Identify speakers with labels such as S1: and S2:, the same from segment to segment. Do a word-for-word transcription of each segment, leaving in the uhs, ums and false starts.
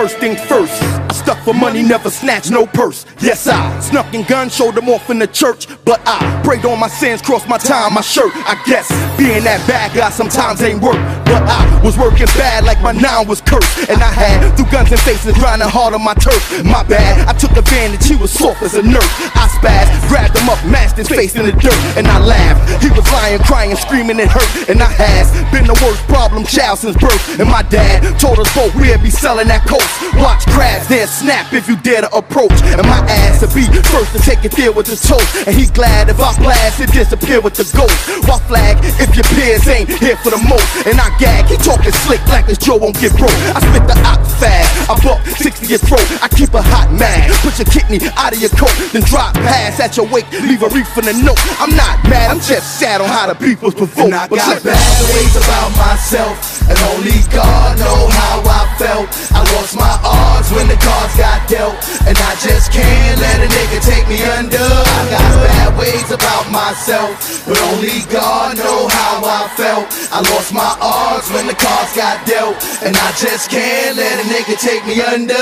S1: First thing first, I stuck for money, never snatched no purse. Yes, I snuck in guns, showed them off in the church. But I prayed on my sins, crossed my time, my shirt. I guess being that bad guy sometimes ain't work. But I was working bad like my nine was cursed. And I had through guns and faces grinding hard on my turf. My bad, I took advantage, he was soft as a nerf. I spazzed, grabbed him up, mashed his face in the dirt. And I laughed, he was lying, crying, screaming it hurt. And I has been the worst problem child since birth. And my dad told us both we'd be selling that coat. Watch crabs, then snap if you dare to approach. And my ass to be first to take it there with his toast. And he glad if I blast it disappear with the ghost. Why flag if your peers ain't here for the most? And I gag, he talking slick like this Joe won't get broke. I spit the ox fast, I buck sixty your throat. I keep a hot mag, put your kidney out of your coat. Then drop pass at your wake, leave a reef in the note. I'm not mad, I'm just sad on how the people's provoked.
S2: And I got bad ways about myself, and only God know how I felt. I lost my odds when the cards got dealt, and I just can't let a nigga take me under. I got bad ways about myself, but only God know how I felt. I lost my odds when the cards got dealt, and I just can't let a nigga take me under.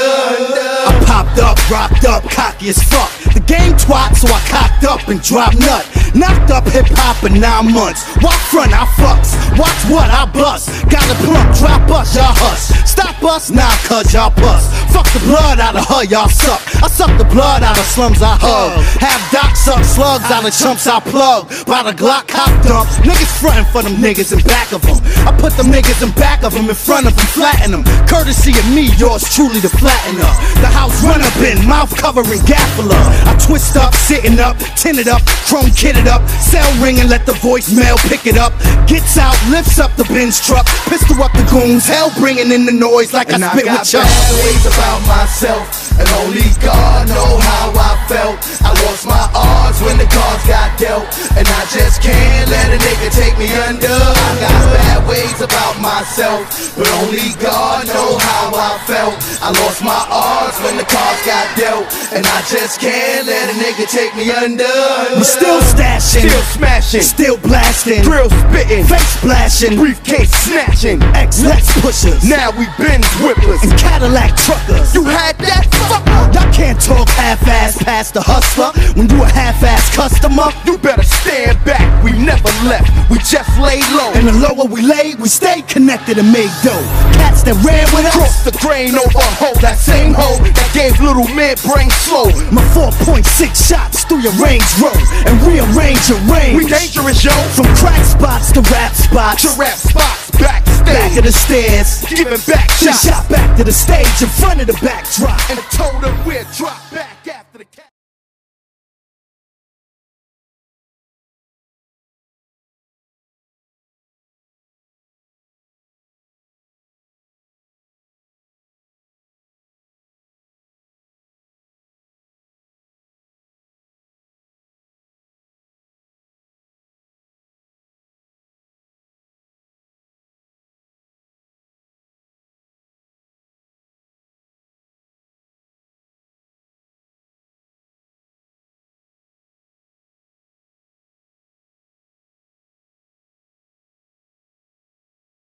S3: I popped up, rocked up, cocky as fuck. The game twat, so I cocked up and dropped nut. Knocked up hip-hop in nine months. Walk front, I fucks. Watch what I bust. Got a plump, drop us, y'all hush. Stop us, nah, cuz y'all bust. Fuck the blood out of her, y'all suck. I suck the blood out of slums I hug. Have Doc suck slugs out of chumps I plug. By the Glock cop dump. Niggas frontin' for them niggas in back of them. I put them niggas in back of them, in front of them, flatten them. Courtesy of me, yours truly the flattener. The house runner bin, mouth covering gaffler. I twist up, sitting up, tinted up, chrome kitted up. Cell ring and let the voicemail pick it up. Gets out, lifts up the Benz truck. Pistol up the goons, hell bringing in the noise like
S2: and
S3: I spit
S2: I got
S3: with Chuck.
S2: bad ways about myself, and only God know how I felt. I lost my odds when the cards got dealt, and I just can't let a nigga take me under. I got bad ways about myself, but only God know how I felt. I lost my odds when the cards got dealt, and I just can't let a nigga take me under.
S3: We still stashing,
S1: Still smashing,
S3: still blasting,
S1: drill spitting,
S3: face splashing,
S1: briefcase snatching.
S3: X-Lex pushers,
S1: Now we Benz whippers.
S3: and Cadillac truckers.
S1: You had that fucker?
S3: Y'all can't talk half-ass past the hustler when you a half-ass customer.
S1: You better stand back, we never left, we just laid low.
S3: And the lower we lay, we stayed connected and made dough. Cats that ran with us,
S1: Cross the grain over a hoe, that same hoe that gave little mid-brain slow.
S3: my four point six shots through your Range Road and rearrange your range.
S1: We dangerous, yo.
S3: From crack spots to rap spots,
S1: To rap spots, backstage,
S3: back of the stairs,
S1: giving back
S3: we
S1: shots.
S3: shot back to the stage in front of the backdrop.
S1: And told her we'd drop back.